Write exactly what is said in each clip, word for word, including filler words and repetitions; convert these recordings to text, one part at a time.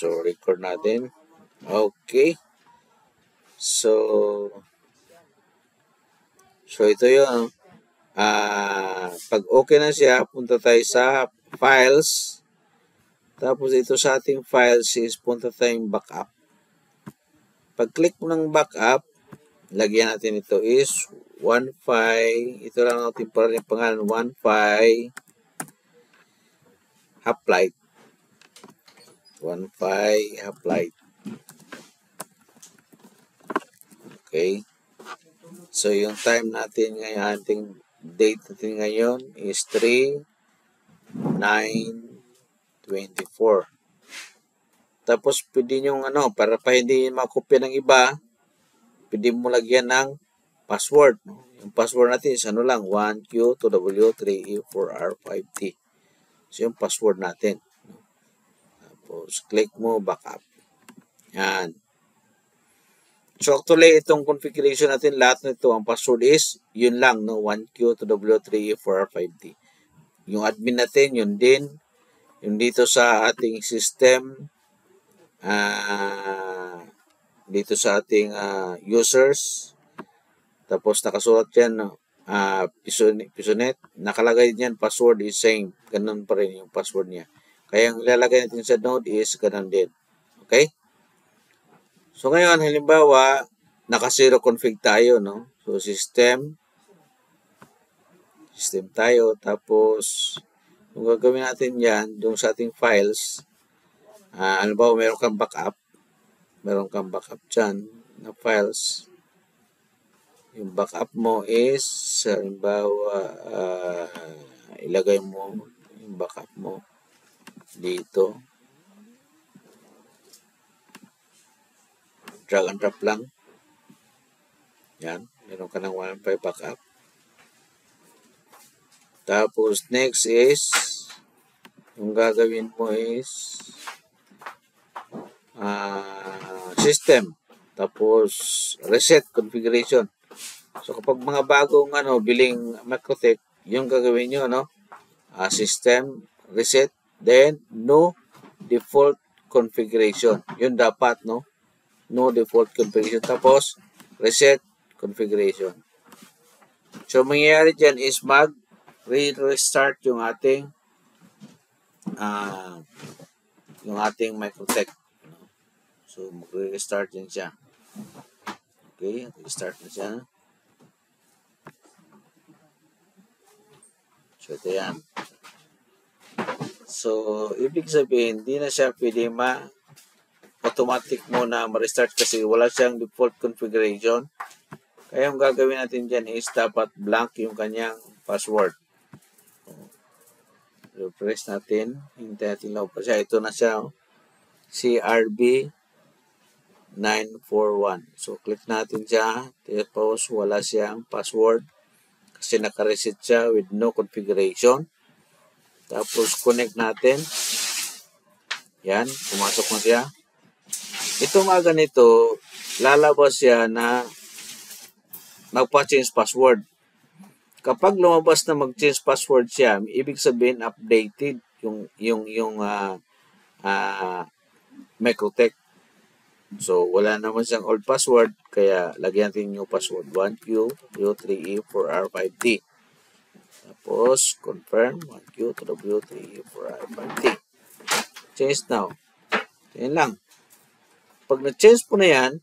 So, record natin. Okay. So, so ito yun. Ah, pag okay na siya, punta tayo sa files. Tapos ito sa ating files is punta tayong backup. Pag click mo ng backup, lagyan natin ito is one five. Ito lang ang temporary pangalan, one five hoplite. one five hoplite. Okay. So, yung time natin ngayon, ating date natin ngayon is three nine twenty-four. Tapos, pwede nyo, ano, para pa hindi makopya ng iba, pwede mo lagyan ng password. No? Yung password natin is ano lang, one Q two W three E four R five T. So, yung password natin. Tapos, click mo, backup. Yan. So, actually, itong configuration natin, lahat nito, ang password is, yun lang, no? one Q two W three E four R five T. Yung admin natin, yun din. Yung dito sa ating system, uh, dito sa ating uh, users, tapos nakasulat yan, uh, Pisonet, Pisonet, nakalagay niyan, password is same. Ganun pa rin yung password niya. Kaya ang ilalagay natin sa node is ganun din. Okay? So, ngayon, halimbawa, naka-zero config tayo, no? So, system, system tayo, tapos, kung gagawin natin yan, yung sa ating files, uh, halimbawa, meron kang backup, meron kang backup dyan, na files, yung backup mo is, halimbawa, uh, ilagay mo yung backup mo dito. Drag and drop lang. Yan. Meron ka ng one five backup. Tapos, next is, yung gagawin mo is, uh, system. Tapos, reset configuration. So, kapag mga bagong, ano, biling Microtech, yung gagawin nyo, no? Uh, system, reset, then, no default configuration. Yun dapat, no? No default configuration. Tapos, reset configuration. So, mangyayari dyan is mag-restart yung ating uh, yung ating Microtech. So, mag-restart din siya. Okay, restart na siya. So, ito yan. So, ibig sabihin, hindi na siya pwede ma automatic muna ma-restart kasi wala siyang default configuration. Kaya yung gagawin natin dyan is dapat blank yung kanyang password. Refresh natin. Hintay natin lang pa siya. Ito na siya. Oh. C R B nine four one. So, click natin siya. Tapos, wala siyang password. Kasi naka-reset siya with no configuration. Tapos, connect natin. Yan. Pumasok na siya. Ito mga ganito, lalabas siya na magpa-change password. Kapag lumabas na mag-change password siya, ibig sabihin updated yung yung yung uh, uh, Microtech. So wala naman siyang old password, kaya lagyan natin new password one Q two W three E four R five T. Tapos confirm one Q two W three E four R five T. Change now. Yan lang. Pag na-change po na yan,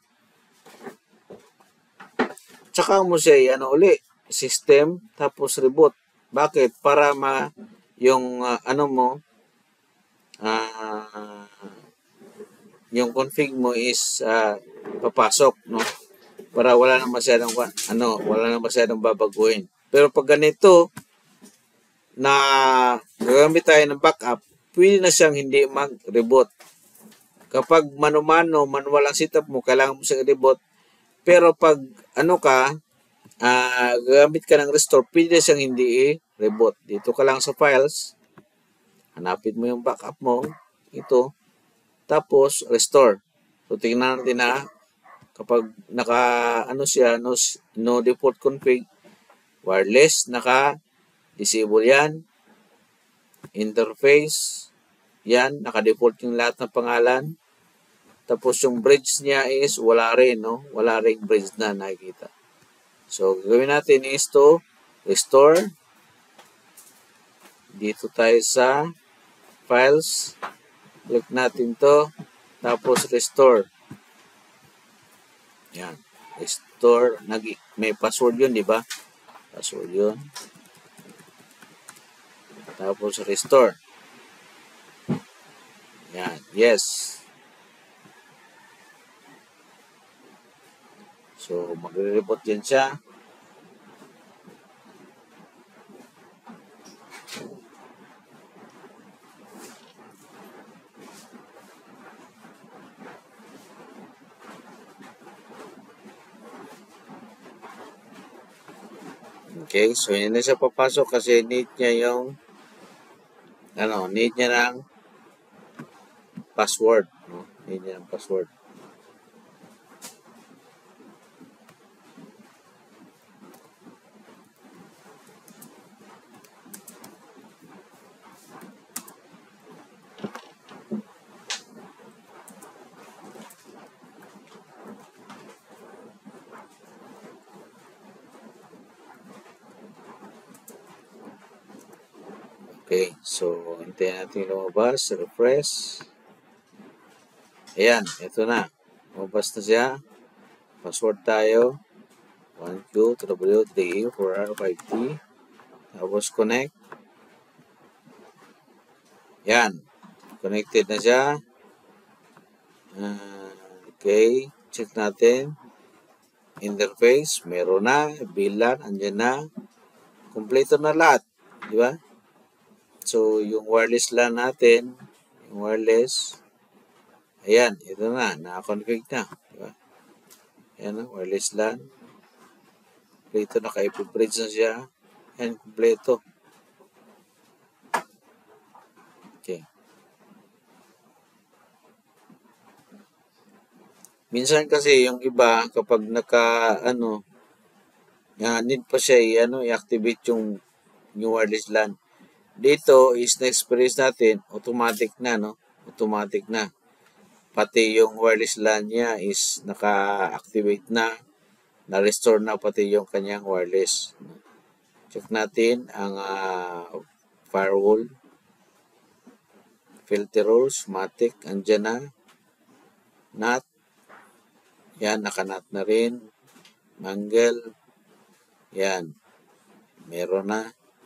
tsaka mo siya, ano uli, system, tapos reboot. Bakit? Para ma, yung, uh, ano mo, uh, yung config mo is, uh, papasok, no? Para wala na masyadong, ano, wala na masyadong babaguhin. Pero pag ganito, na gagamit tayo ng backup, pwede na siyang hindi mag-reboot. Kapag mano-mano, manual ang setup mo, kailangan mo siyang reboot. Pero pag ano ka, uh, gagamit ka ng restore, pwede siyang hindi i-reboot. Dito ka lang sa files, hanapin mo yung backup mo, ito, tapos restore. So, tingnan natin na kapag naka, ano siya, no, no default config, wireless, naka-disable yan, interface, yan, naka-default yung lahat ng pangalan. Tapos yung bridge niya is wala rin, no? Wala rin bridge na nakikita. So, gagawin natin is to restore. Dito tayo sa files. Click natin to. Tapos restore. Yan. Restore. May password yun, di ba? Password yun. Tapos restore. Yan. Yes. So, magre-reboot din siya. Okay, so hindi na siya papasok kasi need niya yung ano, need niya ng password, no? Need niya ng password. Okay, so hintayin natin lumabas, refresh. Ayan, ito na. Lumabas na siya. Password tayo. one, two, W, three, four, five, T. Tapos connect. Yan. Connected na siya. Uh, okay. Check natin. Interface. Meron na. Bilan. Andyan na. Kompleto na lahat. Di ba? So, yung wireless LAN natin, yung wireless, ayan, ito na. Naka-config na. Di ba? Ayan, wireless LAN. Kompleto. Naka-bridge na siya. Ayan, kompleto. Okay. Minsan kasi yung iba kapag naka ano uh, need pa siya i ano i-activate yung new wireless LAN. Dito is na-experience natin automatic na, no? Automatic na. Pati yung wireless LAN niya is naka-activate na, na-restore na pati yung kanyang wireless. Check natin ang uh, firewall, filter rules, matic, andyan na. Not. Yan, nakanat na rin. Mangle. Yan. Meron na.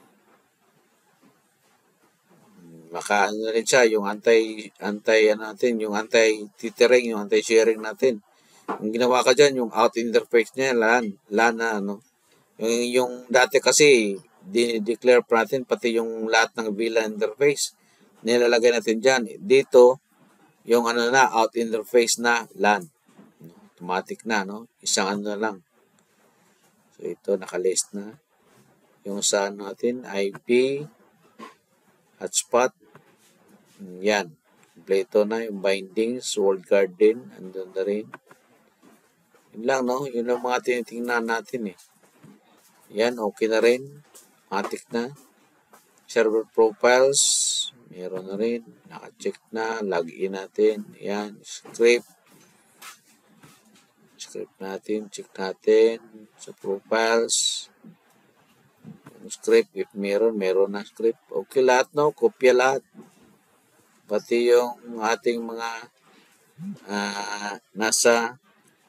Maka ano rin siya, yung anti, anti ano natin, yung anti-tethering, yung anti-sharing natin. Yung ginawa ka dyan, yung out interface niya, LAN, LAN na, ano. Yung, yung dati kasi, di-declare pa natin, pati yung lahat ng V LAN interface, nilalagay natin dyan. Dito, yung ano na, out interface na LAN. Automatic na, no? Isang ano na lang. So, ito, nakalist na. Yung sa natin, I P, hotspot, yan. Kompleto na yung bindings, walled garden, andun na rin. Yun lang, no? Yun lang mga tinitingnan natin, eh. Yan, okay na rin. Matic na. Server profiles, meron na rin. Naka-check na. Login natin. Yan, script. Script natin, check natin sa profiles. Yung script, if meron, meron na script. Okay lahat, no? Kopya lahat. Pati yung ating mga uh, nasa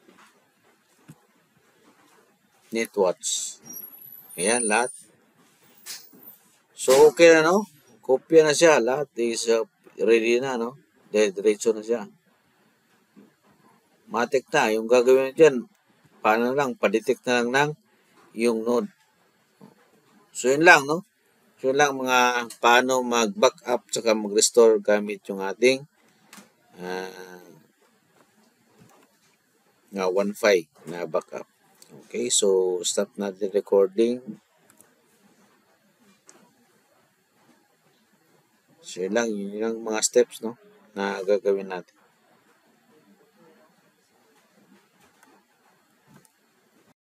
netwatch. Ayan, lahat. So, okay na, no? Kopya na siya. Lahat is uh, ready na, no? Diretso na siya. Matik na. Yung gagawin dyan, paano lang, padetect na lang ng yung node. So, yun lang, no? So, yun lang mga paano mag-backup saka mag-restore gamit yung ating uh, nga Wi-Fi na backup. Okay, so stop natin recording. So, yun lang, yun lang mga steps, no, na gagawin natin.